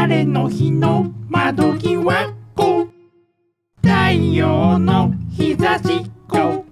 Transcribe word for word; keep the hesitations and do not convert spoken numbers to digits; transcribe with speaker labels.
Speaker 1: 晴れの日の窓際っこ太陽の日差しっこ